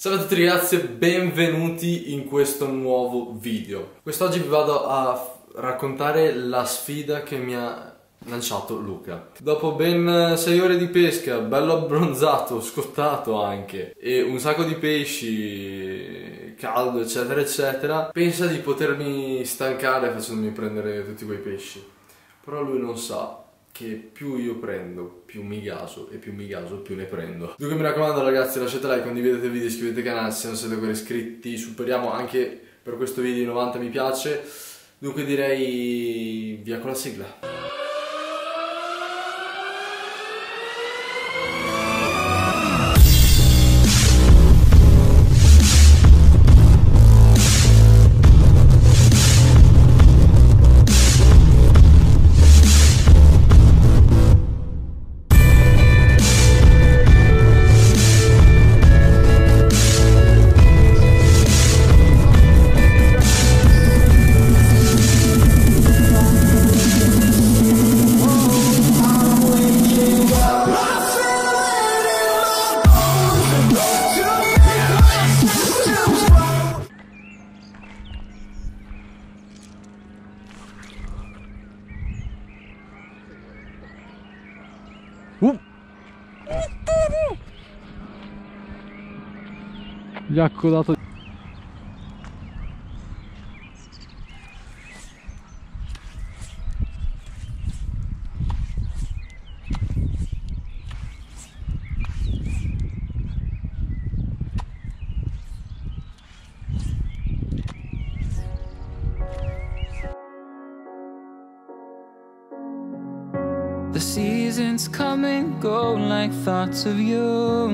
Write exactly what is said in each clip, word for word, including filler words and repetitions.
Salve a tutti ragazzi e benvenuti in questo nuovo video. Quest'oggi vi vado a raccontare la sfida che mi ha lanciato Luca. Dopo ben sei ore di pesca, bello abbronzato, scottato anche, e un sacco di pesci, caldo eccetera eccetera, pensa di potermi stancare facendomi prendere tutti quei pesci. Però lui non sa che più io prendo, più mi gaso, e più mi gaso, più ne prendo. Dunque mi raccomando ragazzi, lasciate like, condividete il video, iscrivetevi al canale se non siete ancora iscritti. Superiamo anche per questo video i novanta mi piace. Dunque direi via con la sigla. Uh. Gli ha accodato. The seasons come and go like thoughts of you.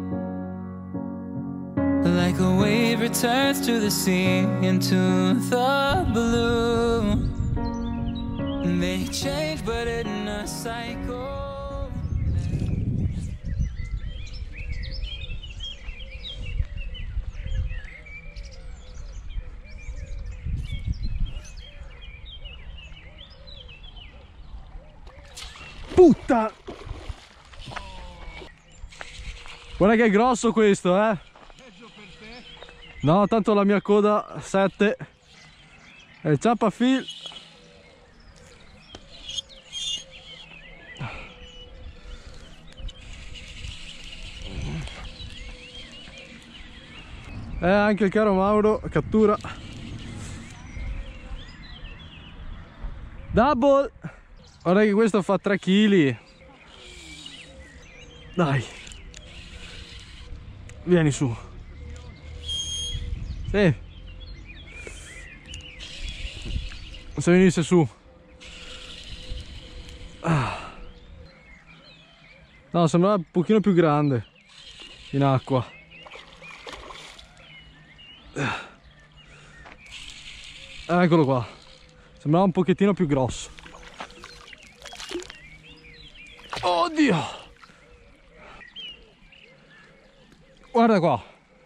Like a wave returns to the sea, into the blue. And they change but in a cycle. Puttana! Guarda che è grosso questo, eh! Peggio per te? No, tanto la mia coda sette è il ciappafil. E anche il caro Mauro cattura double. Guarda che questo fa tre chili. Dai, vieni su. Sì, se venisse su. Ah. No, sembrava un pochino più grande in acqua. Eccolo qua, sembrava un pochettino più grosso. Oddio, guarda qua.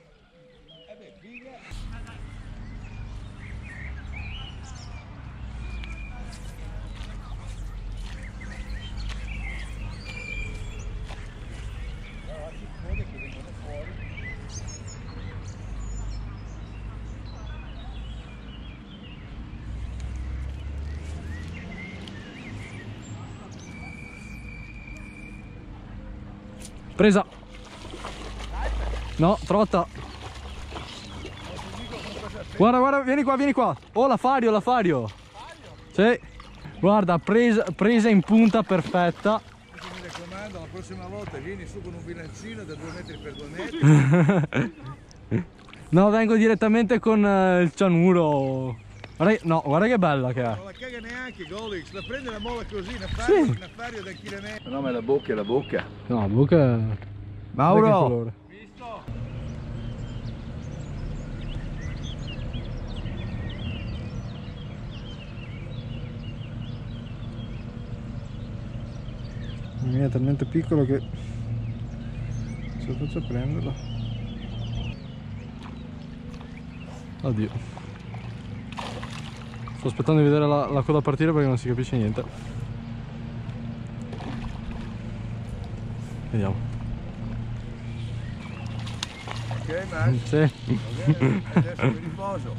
Presa. No, trotta. Guarda, guarda, vieni qua, vieni qua. Oh, la fario, la fario. Sì. Guarda, presa, presa in punta perfetta. Mi raccomando, la prossima volta vieni su con un bilancino da due metri per due metri. No, vengo direttamente con uh, il cianuro. Guarda, no, guarda che bella che è. Non la caga neanche Golix, la prende la molla così, una fario, Sì. una fario da chilo e mezzo. No, ma la bocca è la bocca. No, la bocca è... Mauro! Visto? La mia è talmente piccolo che se faccio a prenderla. Oddio. Sto aspettando di vedere la, la coda partire perché non si capisce niente. Vediamo. Ok, Max? Sì. Va bene, adesso mi riposo.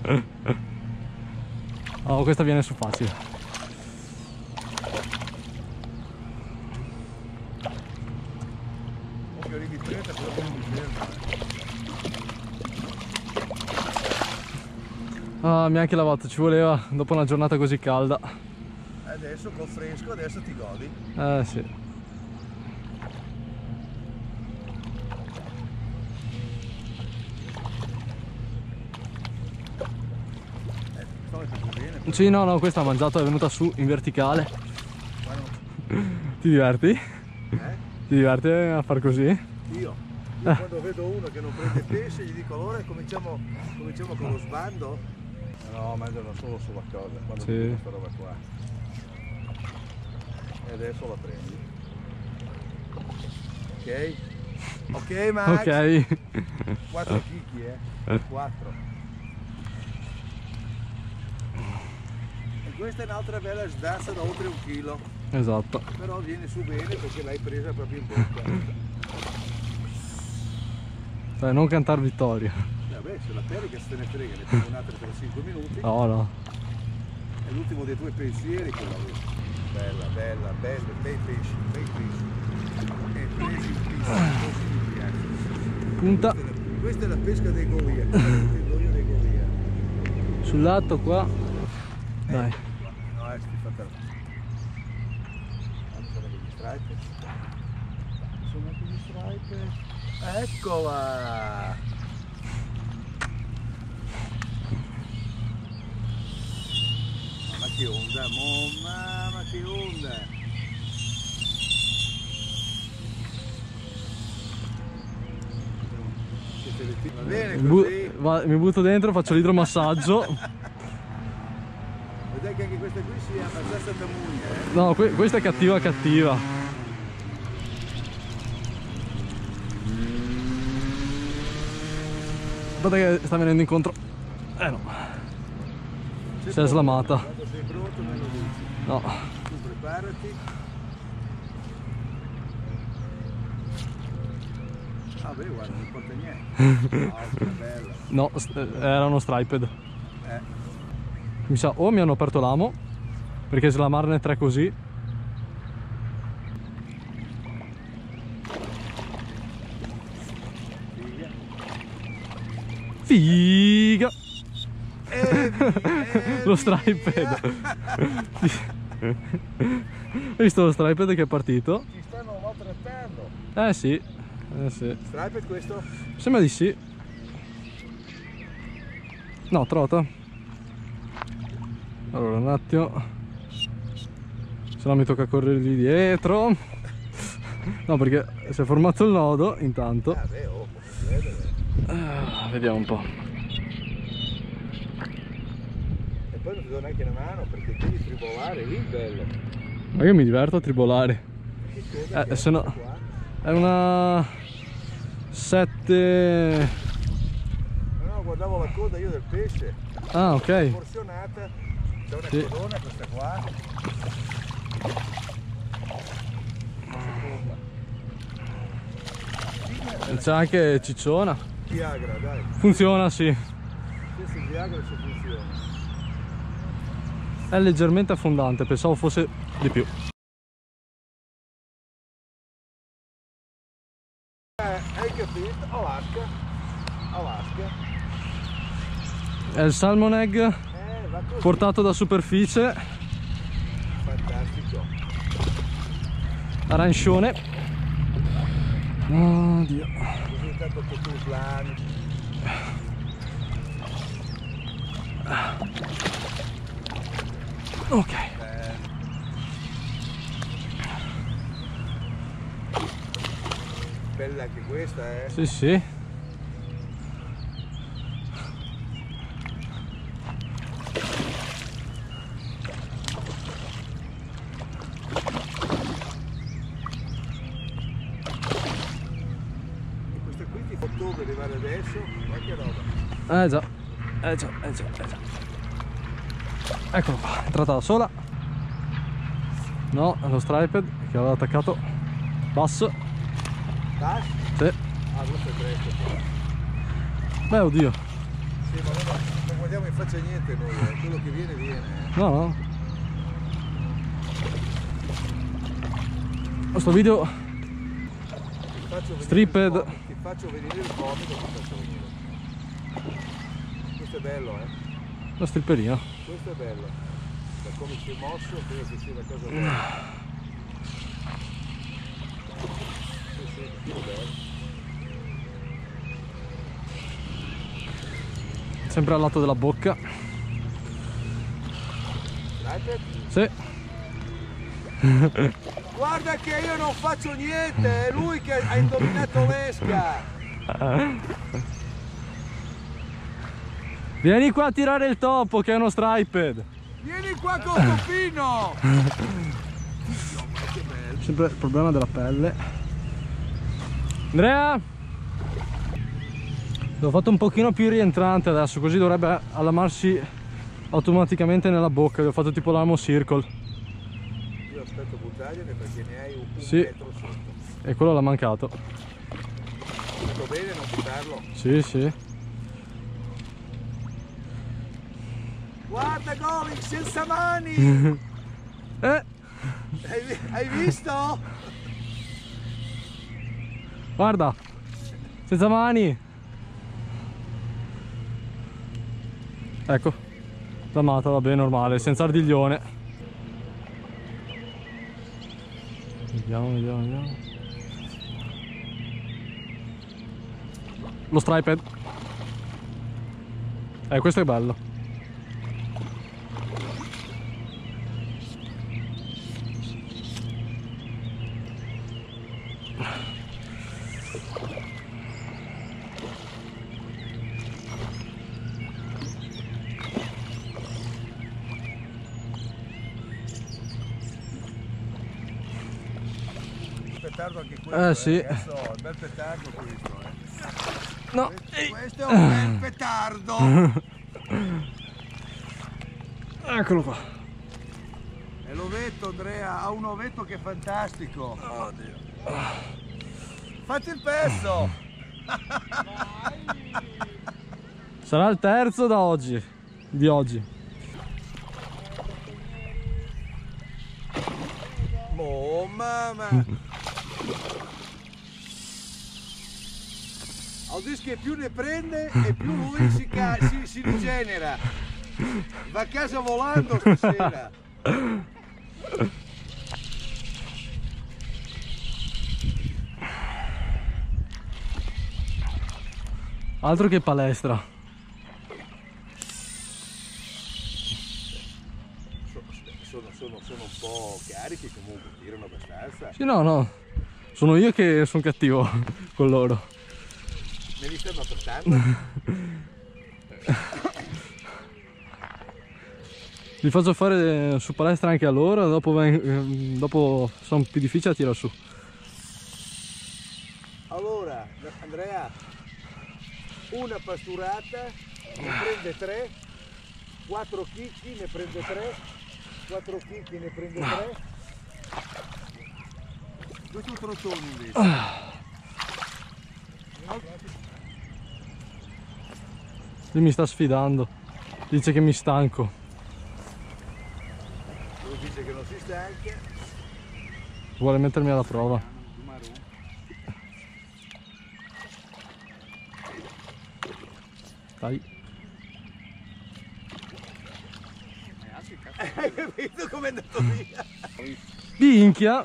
Oh, questa viene su facile. Occhio arrivi trenta, però non mi ferma. Ah, mi ha anche lavato, ci voleva dopo una giornata così calda. Adesso col fresco, adesso ti godi. Eh sì. Eh, sto più bene. Però. Sì, no, no, questa ha mangiato, è venuta su in verticale. Ti diverti? Eh? Ti diverti a far così? Io? Io quando vedo uno che non prende pesce gli dico allora cominciamo, cominciamo con lo sbando? No, mangiano solo sulla cosa, quando Sì. vedo questa roba qua. E adesso la prendi. Ok? Ok Max? Ok. quattro chicchi eh? quattro. E questa è un'altra bella sdazza da oltre un chilo. Esatto. Però viene su bene perché l'hai presa proprio in bocca. Dai, non cantar vittoria. Vabbè, se la perica se te ne frega, ne prendo un'altra per cinque minuti. No, no. È l'ultimo dei tuoi pensieri quella lì. Bella, bella, bella, bei pesci, bei pesci. E presi pesci, così mi piace. Punta Questa è la, questa è la pesca dei Golia, questa è la categoria dei Golia. sul lato qua. Dai. No, eh, sti fatta. Sono degli striper. Sono anche gli striper. Eccola! Mamma che onda, mo, mamma che onda! Va bene Mi, bu- così? va- mi butto dentro, faccio l'idromassaggio. Vedete che anche questa qui si chiama Sassa Tamugna, eh? No, que- questa è cattiva cattiva. Aspetta che sta venendo incontro. Eh no, si è slamata. Quando sei pronto me lo dici. No. Tu preparati. Ah beh, guarda, non porta niente. Ah, che bella. No, st- era uno striped. Eh. Mi sa, o mi hanno aperto l'amo, perché slamarne tre così. Figa. Figa! Evi, evi, Lo striped. Visto lo striped che è partito? Ti stanno maltrattando. Eh sì, eh sì. Striped questo? Sembra di sì. No, trota. Allora, un attimo. Se no mi tocca corrergli dietro. No, perché si è formato il nodo intanto. Ah beh, oh, posso credere. Ah, vediamo un po'. E poi non ti do neanche una mano perché devi tribolare, lì bello. Ma io mi diverto a tribolare. Che cosa Eh, che se è no- questa qua? È una sette. No, no, guardavo la coda io del pesce. Ah, ok. Proporzionata. C'è una Sì. codona questa qua. E c'è anche cicciona. Viagra, dai. Funziona, sì. Questo è il Viagra se funziona. È leggermente affondante, pensavo fosse di più. Eh, hai capito? Alaska. Alaska. È il salmon egg Eh, va così. portato da superficie, Fantastico. arancione. Oh Dio. Così intanto che tu slani. Ok. Bella anche questa, eh. Sì, sì. E questa qui ti fa ottobre arrivare adesso. Ma che roba. Eh già, eh già, eh già, eh già. Eccolo qua, è entrata da sola. No, è lo striped che aveva attaccato basso. Bash? Sì. Ah, questo è presto qua. Beh, oddio. Sì, ma non, non guardiamo in faccia niente noi, eh. Quello che viene viene. Eh. No, no. Questo video Ti faccio venire Stripped. il vomito, ti faccio venire il vomito, ti faccio venire. Questo è bello, eh. la stripperina. Questo è bello. Da come si è mosso, credo che sia una cosa bella. Sì, sì, è bello. Sempre al lato della bocca. Dai, Sì. guarda che io non faccio niente, è lui che ha indovinato l'esca. Vieni qua a tirare il topo che è uno striped. Vieni qua con Topino. Sempre il problema della pelle. Andrea, l'ho fatto un pochino più rientrante adesso, così dovrebbe allamarsi automaticamente nella bocca. Gli ho fatto tipo l'amo circle. Io aspetto buttagliene perché ne hai un, un Sì. metro sotto. E quello l'ha mancato. Fatto bene non buttarlo. Sì, sì. Guarda Goling senza mani. Eh, hai, vi- hai visto? guarda, senza mani. Ecco, l'amata, va bene, normale, senza ardiglione. Vediamo, vediamo, vediamo. Lo striped. Eh, questo è bello. Petardo anche questo. Eh, sì. Ragazzo, è un bel petardo questo. Eh. No. Questo è un bel petardo. Eccolo qua. È l'ovetto Andrea, ha un ovetto che è fantastico. Oddio. Fatti il pezzo. Sarà il terzo da oggi. Di oggi. Oh mamma. Audis che più ne prende e più lui si, ca- si, si rigenera. Va a casa volando stasera. Altro che palestra. Sono, sono, sono un po' carichi comunque, tirano abbastanza. Sì, no, no. Sono io che sono cattivo con loro. Me li stanno portando? Li faccio fare su palestra anche a loro, dopo, ven- dopo sono più difficili a tirare su. Allora, Andrea, una pasturata ne prende tre, quattro chicchi ne prende tre, quattro chicchi ne prende tre. Questo è un trotone invece. Lui mi sta sfidando, dice che mi stanco. Lui dice che non si stanca. Vuole mettermi alla prova. Dai. Hai capito come è andato via? Minchia!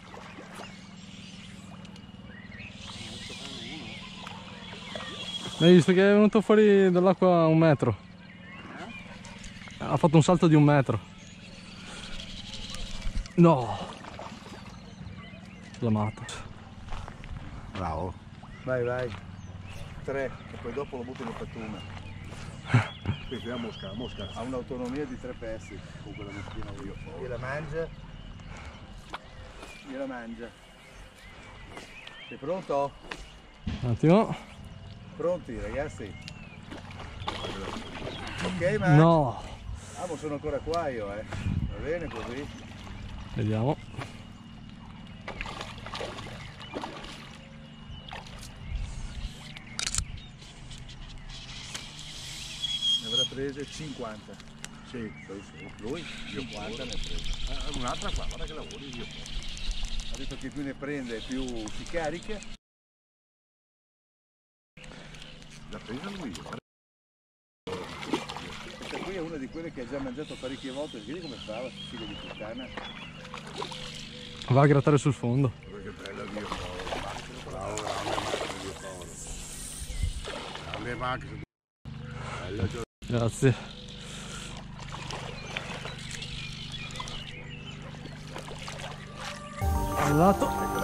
Hai visto che è venuto fuori dall'acqua a un metro? Ha fatto un salto di un metro. No! L'amato. Bravo. Vai, vai. Tre, e poi dopo lo butto nel pattume. Quindi la mosca, la mosca. Ha un'autonomia di tre pezzi con quella moschina io. Gliela mangia. Gliela mangia. Sei pronto? Un attimo. Pronti ragazzi? Ok Max? No! Ah, ma sono ancora qua io eh. Va bene così? Vediamo. prese cinquanta. Sì, lui cinquanta ne ha prese. Ah, un'altra qua, guarda che lavori io. Ha detto che più ne prende più si carica. La presa lui. Questa qui è una di quelle che ha già mangiato parecchie volte, vedi come stava, figlio di puttana. Va a grattare sul fondo. Che bella Dio Paolo, bravo, grande Max, Dio Paolo. Grande Max. Grazie. Al lato.